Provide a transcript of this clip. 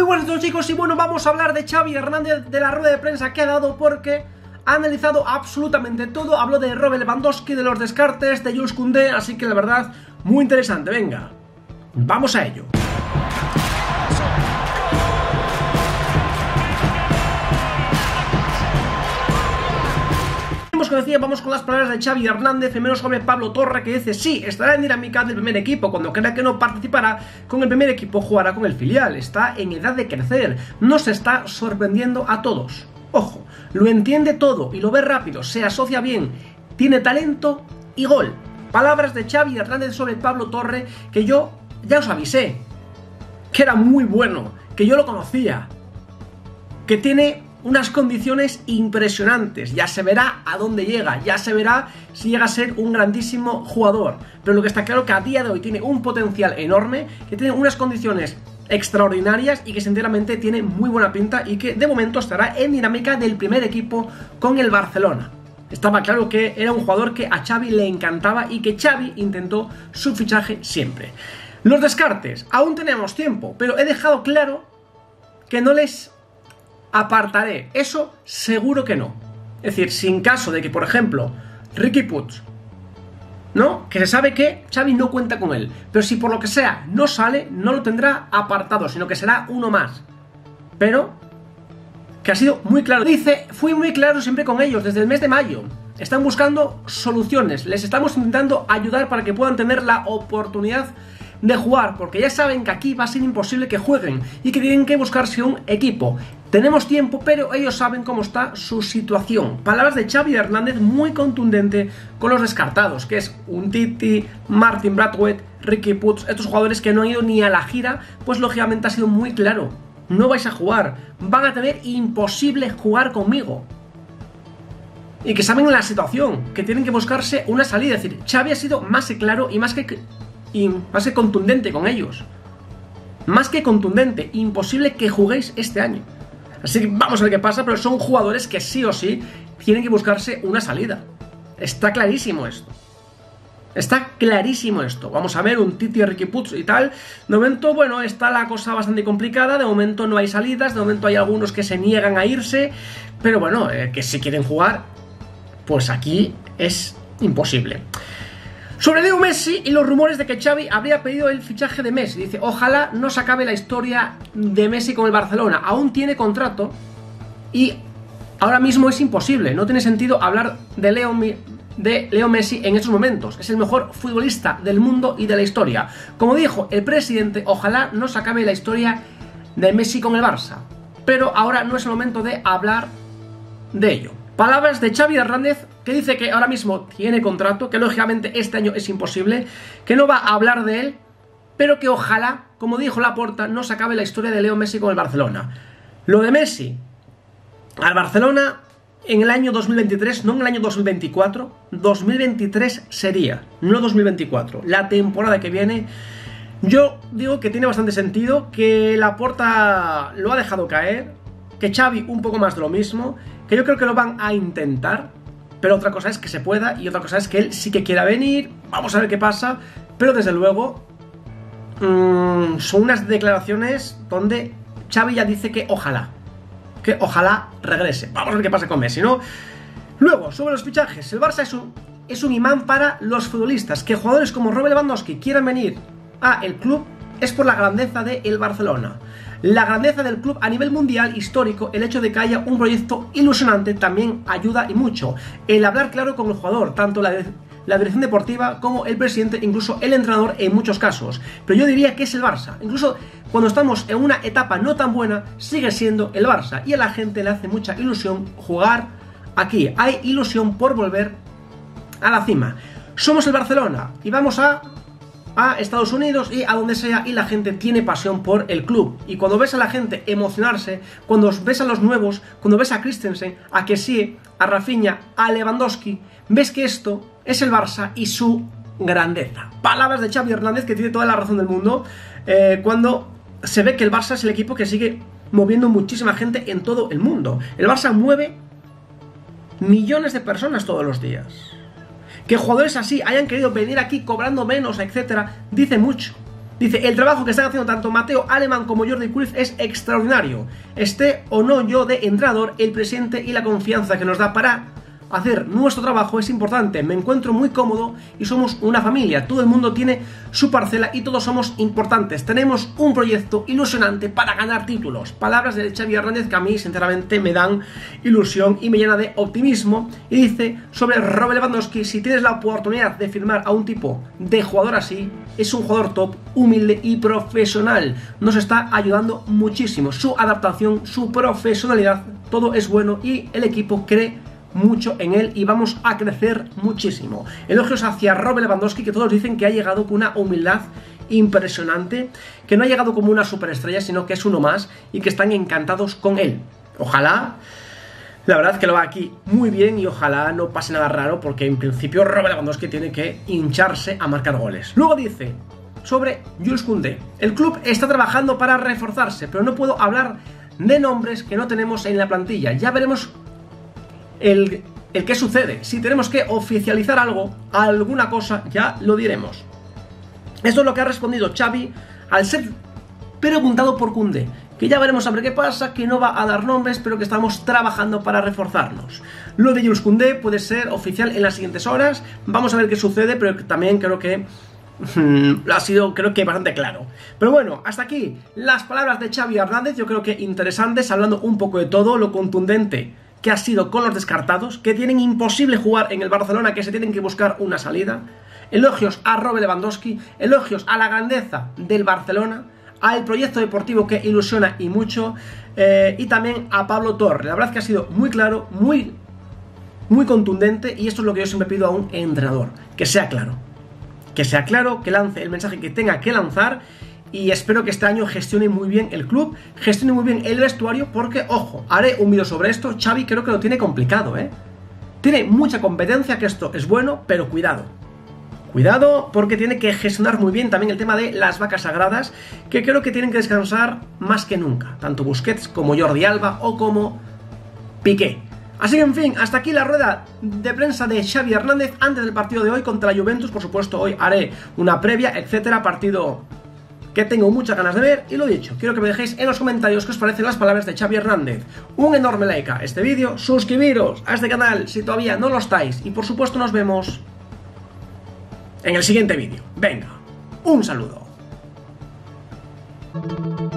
buenas a todos, chicos, y bueno, vamos a hablar de Xavi Hernández, de la rueda de prensa que ha dado, porque ha analizado absolutamente todo. Habló de Robert Lewandowski, de los descartes, de Jules Koundé, así que la verdad, muy interesante. Venga, vamos a ello. Como decía, vamos con las palabras de Xavi Hernández. Primero sobre Pablo Torre, que dice: sí, estará en dinámica del primer equipo. Cuando crea que no participará con el primer equipo, jugará con el filial. Está en edad de crecer, no se está sorprendiendo a todos. Ojo, lo entiende todo y lo ve rápido, se asocia bien, tiene talento y gol. Palabras de Xavi Hernández sobre Pablo Torre, que yo ya os avisé que era muy bueno, que yo lo conocía, que tiene unas condiciones impresionantes. Ya se verá a dónde llega, ya se verá si llega a ser un grandísimo jugador, pero lo que está claro que a día de hoy tiene un potencial enorme, que tiene unas condiciones extraordinarias y que sinceramente tiene muy buena pinta, y que de momento estará en dinámica del primer equipo con el Barcelona. Estaba claro que era un jugador que a Xavi le encantaba y que Xavi intentó su fichaje siempre. Los descartes, aún tenemos tiempo, pero he dejado claro que no les apartaré, eso seguro que no. Es decir, sin caso de que, por ejemplo, Riqui Puig, ¿no? Que se sabe que Xavi no cuenta con él, pero si por lo que sea no sale, no lo tendrá apartado, sino que será uno más. Pero que ha sido muy claro. Dice: fui muy claro siempre con ellos desde el mes de mayo. Están buscando soluciones, les estamos intentando ayudar para que puedan tener la oportunidad de jugar, porque ya saben que aquí va a ser imposible que jueguen y que tienen que buscarse un equipo. Tenemos tiempo, pero ellos saben cómo está su situación. Palabras de Xavi Hernández muy contundente con los descartados, que es Umtiti, Martin Braithwaite, Riqui Puig, estos jugadores que no han ido ni a la gira. Pues lógicamente ha sido muy claro: no vais a jugar, van a tener imposible jugar conmigo. Y que saben la situación, que tienen que buscarse una salida. Es decir, Xavi ha sido más que claro y más que contundente con ellos. Más que contundente, imposible que juguéis este año. Así que vamos a ver qué pasa, pero son jugadores que sí o sí tienen que buscarse una salida. Está clarísimo esto. Está clarísimo esto. Vamos a ver un Titi, Riqui Puig y tal. De momento, bueno, está la cosa bastante complicada. De momento no hay salidas, de momento hay algunos que se niegan a irse. Pero bueno, que si quieren jugar, pues aquí es imposible. Sobre Leo Messi y los rumores de que Xavi habría pedido el fichaje de Messi. Dice: ojalá no se acabe la historia de Messi con el Barcelona. Aún tiene contrato y ahora mismo es imposible. No tiene sentido hablar de Leo Messi en estos momentos. Es el mejor futbolista del mundo y de la historia. Como dijo el presidente, ojalá no se acabe la historia de Messi con el Barça. Pero ahora no es el momento de hablar de ello. Palabras de Xavi Hernández, que dice que ahora mismo tiene contrato, que lógicamente este año es imposible, que no va a hablar de él, pero que ojalá, como dijo Laporta, no se acabe la historia de Leo Messi con el Barcelona. Lo de Messi al Barcelona en el año 2023, no en el año 2024, 2023 sería, no 2024, la temporada que viene. Yo digo que tiene bastante sentido, que Laporta lo ha dejado caer, que Xavi un poco más de lo mismo, que yo creo que lo van a intentar, pero otra cosa es que se pueda y otra cosa es que él sí que quiera venir. Vamos a ver qué pasa, pero desde luego son unas declaraciones donde Xavi ya dice que ojalá regrese. Vamos a ver qué pasa con Messi, ¿no? Luego, sobre los fichajes, el Barça es un imán para los futbolistas. Que jugadores como Robert Lewandowski quieran venir a el club es por la grandeza del Barcelona. La grandeza del club a nivel mundial, histórico, el hecho de que haya un proyecto ilusionante también ayuda y mucho. El hablar claro con el jugador, tanto la dirección deportiva como el presidente, incluso el entrenador en muchos casos. Pero yo diría que es el Barça. Incluso cuando estamos en una etapa no tan buena, sigue siendo el Barça. Y a la gente le hace mucha ilusión jugar aquí. Hay ilusión por volver a la cima. Somos el Barcelona y vamos a Estados Unidos y a donde sea, y la gente tiene pasión por el club. Y cuando ves a la gente emocionarse, cuando ves a los nuevos, cuando ves a Christensen, a Kessie, a Rafinha, a Lewandowski, ves que esto es el Barça y su grandeza. Palabras de Xavi Hernández, que tiene toda la razón del mundo, cuando se ve que el Barça es el equipo que sigue moviendo muchísima gente en todo el mundo. El Barça mueve millones de personas todos los días. Que jugadores así hayan querido venir aquí cobrando menos, etcétera, dice mucho. Dice, el trabajo que están haciendo tanto Mateo Alemán como Jordi Cruyff es extraordinario. Esté o no yo de entrenador, el presidente y la confianza que nos da para hacer nuestro trabajo es importante. Me encuentro muy cómodo y somos una familia. Todo el mundo tiene su parcela y todos somos importantes. Tenemos un proyecto ilusionante para ganar títulos. Palabras de Xavi Hernández que a mí sinceramente me dan ilusión y me llena de optimismo. Y dice sobre Robert Lewandowski, si tienes la oportunidad de firmar a un tipo de jugador así, es un jugador top, humilde y profesional. Nos está ayudando muchísimo. Su adaptación, su profesionalidad, todo es bueno y el equipo cree mucho en él y vamos a crecer muchísimo. Elogios hacia Robert Lewandowski, que todos dicen que ha llegado con una humildad impresionante, que no ha llegado como una superestrella, sino que es uno más y que están encantados con él. Ojalá, la verdad que lo va aquí muy bien y ojalá no pase nada raro, porque en principio Robert Lewandowski tiene que hincharse a marcar goles. Luego dice sobre Jules Koundé, el club está trabajando para reforzarse, pero no puedo hablar de nombres que no tenemos en la plantilla. Ya veremos el qué sucede. Si tenemos que oficializar algo, alguna cosa, ya lo diremos. Esto es lo que ha respondido Xavi al ser preguntado por Koundé, que ya veremos a ver qué pasa, que no va a dar nombres, pero que estamos trabajando para reforzarnos. Lo de Jules Koundé puede ser oficial en las siguientes horas. Vamos a ver qué sucede, pero también creo que ha sido, creo que bastante claro. Pero bueno, hasta aquí las palabras de Xavi Hernández. Yo creo que interesantes, hablando un poco de todo, lo contundente que ha sido con los descartados, que tienen imposible jugar en el Barcelona, que se tienen que buscar una salida. Elogios a Robert Lewandowski, elogios a la grandeza del Barcelona, al proyecto deportivo que ilusiona y mucho, y también a Pablo Torre. La verdad es que ha sido muy claro, muy contundente, y esto es lo que yo siempre pido a un entrenador, que sea claro, que lance el mensaje que tenga que lanzar. Y espero que este año gestione muy bien el club, gestione muy bien el vestuario, porque, ojo, haré un vídeo sobre esto. Xavi creo que lo tiene complicado, Tiene mucha competencia, que esto es bueno, pero cuidado. Cuidado, porque tiene que gestionar muy bien también el tema de las vacas sagradas, que creo que tienen que descansar más que nunca, tanto Busquets como Jordi Alba o como Piqué. Así que, en fin, hasta aquí la rueda de prensa de Xavi Hernández antes del partido de hoy contra la Juventus. Por supuesto, hoy haré una previa, etcétera, partido que tengo muchas ganas de ver. Y lo dicho, quiero que me dejéis en los comentarios qué os parecen las palabras de Xavi Hernández. Un enorme like a este vídeo, suscribiros a este canal si todavía no lo estáis, y por supuesto nos vemos en el siguiente vídeo. Venga, un saludo.